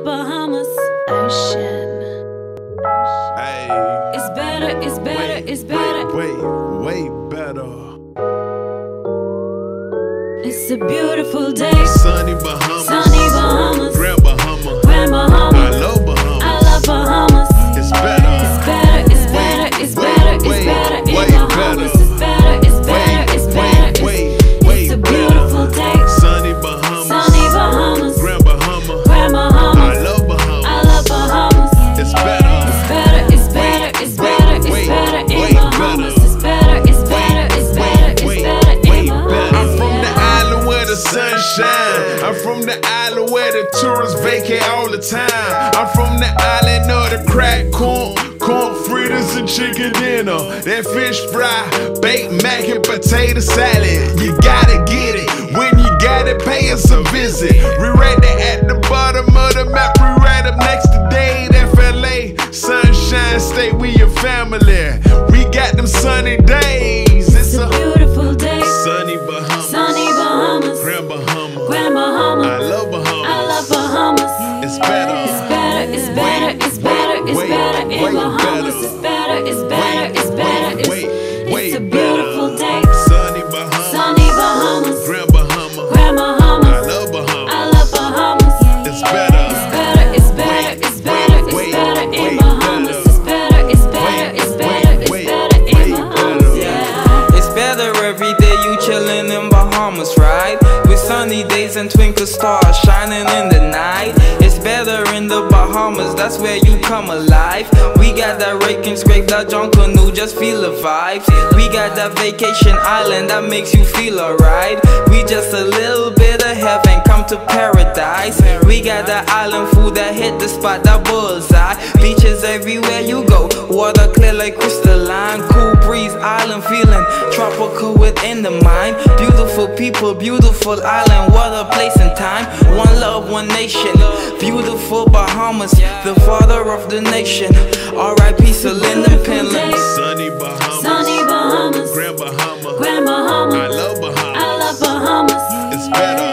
Bahamas. Ocean. Hey. It's better, it's better, it's better. Way better. It's a beautiful day. Sunny Bahamas. Sunny Bahamas. Grand Bahama. Grand Bahama. I love Bahamas. I love Bahamas. It's better. It's better, it's better, it's better, it's better in way Bahamas. better. It's better, it's better, it's better. It's a beautiful day. Sunny Bahamas. Sunny Bahamas. Grand Bahama. Grand Bahama. I love Bahamas. I love Bahamas. It's better. It's better, it's better, it's better, it's better in Bahamas. It's better, it's better, it's better, it's better in Bahamas. I'm from the island where the sun shine. I'm from the island where the tourists vacate all the time. I'm from the island of the cracked corn fritters and chicken dinner. That fish fry, baked mac and potato salad. You gotta get it. When you got it, pay us a visit. We right there at the bottom of the map. We right up next to Dade, FLA. Sunshine State, we your family. We got them sunny days. It's a beautiful day. Sunny Bahamas. Sunny Bahamas. Grand Bahama. Grand Bahama. I love Bahamas. I love Bahamas. It's better. It's better, it's better, it's better, it's better in Bahamas. It's better, it's better, it's better. It's a beautiful day. Sunny Bahamas. Sunny Bahamas. Grand Bahama. Grand Bahama. I love Bahamas. I love Bahamas. It's better. It's better, it's better, it's better, it's better in Bahamas. It's better, it's better, it's better, it's better in Bahamas. Yeah. It's better every day you chillin' in Bahamas, right? With sunny days and twinkle stars shining in the night. It's better in the Bahamas, that's where you come alive. We got that rake and scrape, that John canoe, just feel the vibes. We got that vacation island that makes you feel alright. We just a little bit of heaven, come to paradise. We got that island food that hit the spot, that bullseye. Beaches everywhere you go, water clear like crystalline. Cool breeze, island feeling, tropical within the mind. Beautiful people, beautiful island, what a place and time. One love, one nation, beautiful Bahamas, the father of the nation. R.I.P. Lyndon Penland. Sunny Bahamas. Sunny Bahamas. Grand Bahama. Grand Bahama. I love Bahamas. I love Bahamas. It's better.